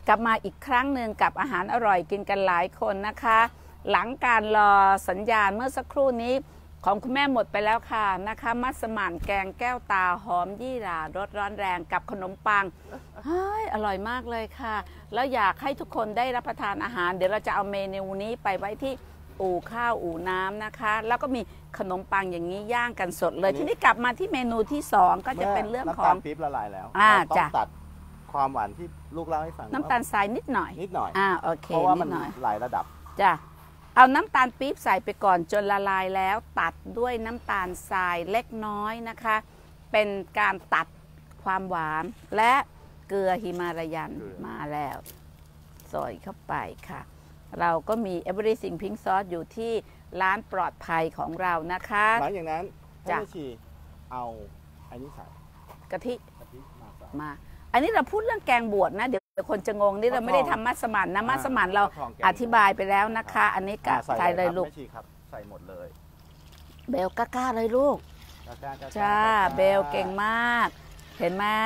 กลับมาอีกครั้งหนึ่งกับอาหารอร่อยกินกันหลายคนนะคะหลังการรอสัญญาณเมื่อสักครู่นี้ของคุณแม่หมดไปแล้วค่ะนะคะมัสมั่นแกงแก้วตาหอมยี่หร่ารสร้อนแรงกับขนมปังอร่อยมากเลยค่ะแล้วอยากให้ทุกคนได้รับประทานอาหารเดี๋ยวเราจะเอาเมนูนี้ไปไว้ที่อู่ข้าวอู่น้ำนะคะแล้วก็มีขนมปังอย่างนี้ย่างกันสดเลยทีนี้กลับมาที่เมนูที่2ก็จะเป็นเรื่องของน้ำตาลปี๊บละลายแล้วต้องตัดความหวานที่ลูกเล่าให้ฟังน้ำตาลทรายนิดหน่อยโอเคเพราะว่ามันหลายระดับจ้ะเอาน้ำตาลปี๊บใส่ไปก่อนจนละลายแล้วตัดด้วยน้ำตาลทรายเล็กน้อยนะคะเป็นการตัดความหวานและเกลือหิมาลายันมาแล้วใส่เข้าไปค่ะเราก็มี Everything Pink Sauce อยู่ที่ร้านปลอดภัยของเรานะคะหลังจากนั้นท่านผู้ชีเอาอันนี้ใส่กะทิมาอันนี้เราพูดเรื่องแกงบวชนะเดี๋ยวคนจะงงนี่เราไม่ได้ทำมัสมั่นนะมัสมั่นเราอธิบายไปแล้วนะคะอันนี้กะใส่เลยลูกใส่หมดเลยเบลกล้าเลยลูกจ้าเบลเก่งมากเห็นไหม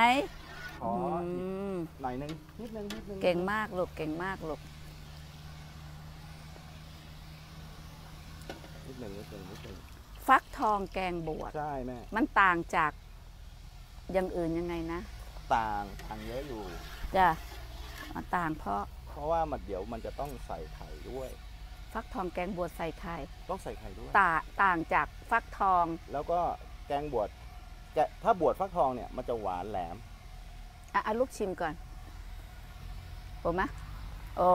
หน่อยนึงนิดนึงเก่งมากลูกเก่งมากลูกนิดนึงฟักทองแกงบวชใช่แม่มันต่างจากอย่างอื่นยังไงนะต่างเยอะอยู่จ้ะมันต่างเพราะว่าเดี๋ยวมันจะต้องใส่ไข่ด้วยฟักทองแกงบวชใส่ไข่ต้องใส่ไข่ด้วยต่างจากฟักทองแล้วก็แกงบวชถ้าบวชฟักทองเนี่ยมันจะหวานแหลมลูกชิมก่อนโอ้มะโอ้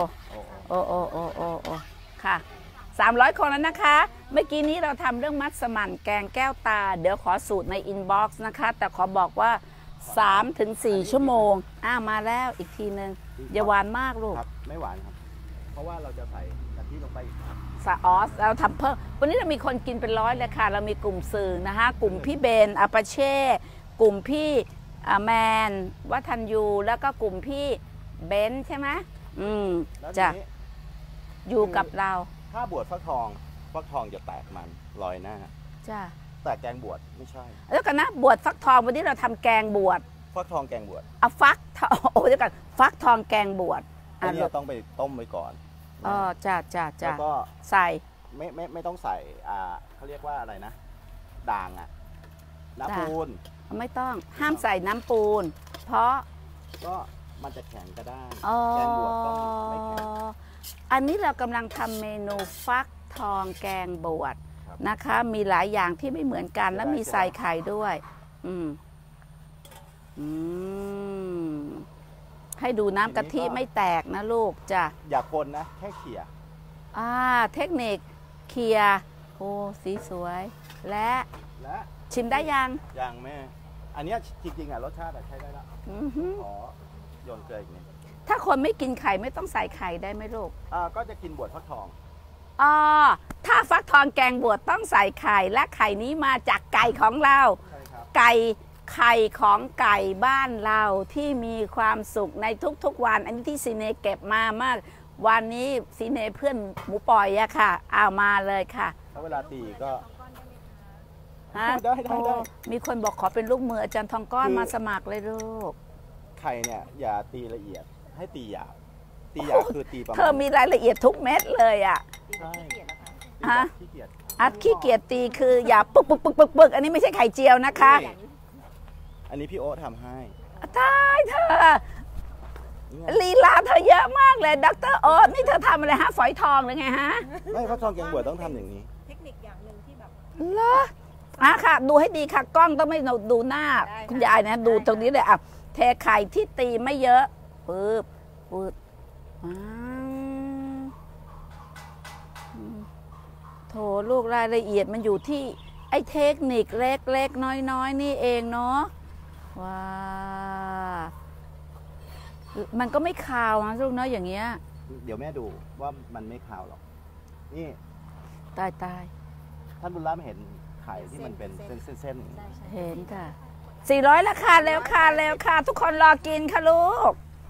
ค่ะ300 คนแล้วนะคะเมื่อกี้นี้เราทำเรื่องมัสมั่นแกงแก้วตาเดี๋ยวขอสูตรในอินบ็อกซ์นะคะแต่ขอบอกว่า3-4 ชั่วโมงมาแล้วอีกทีนึงอย่าหวานมากลูกไม่หวานครับเพราะว่าเราจะใส่กะทิลงไปอีกซอสเราทำเพิ่มวันนี้เรามีคนกินเป็นร้อยเลยค่ะเรามีกลุ่มสื่อนะคะกลุ่มพี่เบนอาปาเช่กลุ่มพี่แมนวัฒนยูแล้วก็กลุ่มพี่เบนใช่ไหมจะอยู่กับเราถ้าบวชฟักทองจะแตกมันลอยหน้าจ้าแต่แกงบวชไม่ใช่แล้วกันนะบวชฟักทองวันนี้เราทำแกงบวชฟักทองแกงบวชฟักทองเดี๋ยวกันฟักทองแกงบวชอันนี้ต้องไปต้มไว้ก่อนจ้าแล้วก็ใส่ไม่ต้องใส่เขาเรียกว่าอะไรนะด่างน้ำปูนไม่ต้องห้ามใส่น้ำปูนเพราะก็มันจะแข็งก็ได้แกงบวชต้องไม่แข็งอันนี้เรากำลังทำเมนูฟักทองแกงบวชนะคะมีหลายอย่างที่ไม่เหมือนกันและมีใส่ไข่ด้วยให้ดูน้ำกะทิไม่แตกนะลูกจ้ะอย่าคนนะแค่เขี่ยเทคนิคเคียโอ้สีสวยและชิมได้ยังแม่อันนี้จริงๆรสชาติใช้ได้แล้วขอโยนเกลืออีกนิดถ้าคนไม่กินไข่ไม่ต้องใส่ไข่ได้ไหมลูกก็จะกินบวชฟักทองถ้าฟักทองแกงบวชต้องใส่ไข่และไข่นี้มาจากไก่ของเราไข่ของไก่บ้านเราที่มีความสุขในทุกๆวันอันนี้ที่ซีเนเก็บมามากวันนี้ซีเนเพื่อนหมูปล่อยค่ะเอามาเลยค่ะถ้าเวลาตีก็ได้มีคนบอกขอเป็นลูกมืออาจารย์ทองก้อนมาสมัครเลยลูกไข่เนี่ยอย่าตีละเอียดให้ตีหยาบคือตีประมาณเธอมีรายละเอียดทุกเม็ดเลยใช่ขี้เกียจตีคืออย่าปึกอันนี้ไม่ใช่ไข่เจียวนะคะอันนี้พี่โอ๊ตทำให้ตายเธอลีลาเธอเยอะมากเลยดร.โอ๊ตนี่เธอทำอะไรฮะฝอยทองหรือไงฮะไม่ฟักทองแกงบวชต้องทำอย่างนี้เทคนิคอย่างหนึ่งที่แบบเหรอค่ะดูให้ดีค่ะกล้องต้องไม่ดูหน้าคุณยายนะดูตรงนี้เลยเทไข่ที่ตีไม่เยอะปึ๊บโถลูกรายละเอียดมันอยู่ที่ไอ้เทคนิคเล็กๆน้อยๆนี่เองเนาะว้ามันก็ไม่คาวนะลูกเนาะอย่างเงี้ยเดี๋ยวแม่ดูว่ามันไม่คาวหรอกนี่ตายท่านบุญรับเห็นไข่ที่มันเป็นเส้นเห็นค่ะ400ราคาแล้วค่ะทุกคนรอกินค่ะลูก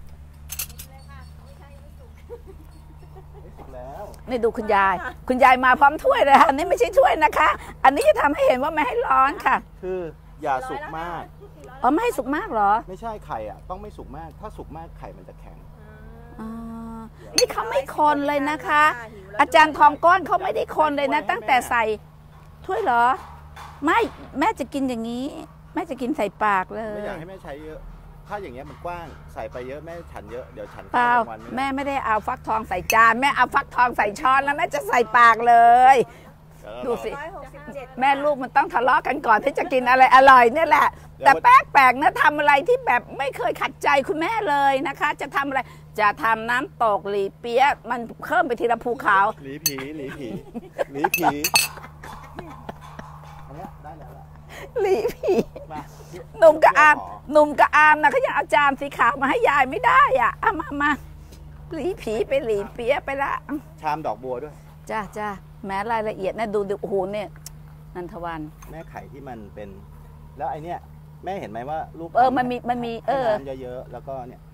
นี่ดูคุณยายมาพร้อมถ้วยเลยค่ะนี่ไม่ใช่ถ้วยนะคะอันนี้จะทำให้เห็นว่าไม่ให้ร้อนค่ะคืออย่าสุกมากไม่ให้สุกมากเหรอไม่ใช่ไข่ต้องไม่สุกมากถ้าสุกมากไข่มันจะแข็งอ๋อนี่เขาไม่คนเลยนะคะ อาจารย์ทองก้อนเขาไม่ได้คนเลยนะ ตั้งแต่ใส่ถ้วยเหรอไม่แม่จะกินอย่างนี้แม่จะกินใส่ปากเลไม่ยอยากให้แม่ใช้เยอะถ้าอย่างเงี้ยมันกว้างใส่ไปเยอะแม่ฉันเยอะเดี๋ยวฉันเปล่าวันแม่ไม่ได้เอาฟักทองใส่จานแม่เอาฟักทองใส่ช้อนแล้วแม่จะใส่ปากเลย ดูสิ แม่ลูกมันต้องทะเลาะกันก่อนที่จะกินอะไรอร่อยเนี่ยแหละ แต่แปลกๆนะทำอะไรที่แบบไม่เคยขัดใจคุณแม่เลยนะคะ จะทำอะไรจะทำน้ำตกหลีเปี๊ยะมันเพิ่มไปทีละภูเขาหลีผีหลีผีหลีผีอันเนี้ยได้แล้วล่ะหลีผีมาหนุ่มกับอามหนุ่มกับอามนะเขายังเอาจารย์สีขาวมาให้ยายไม่ได้อ่ะเอามาหลีผีไปหลีเปี๊ยะไปละชามดอกบัวด้วยจ้าแม้รายละเอียดนะดูโอ้โหเนี่ยนันทวันแม่ไข่ที่มันเป็น แล้วไอเนี้ยแม่เห็นไหมว่าลูกมันมีให้น้ำเยอะๆแล้วก็เนี่ย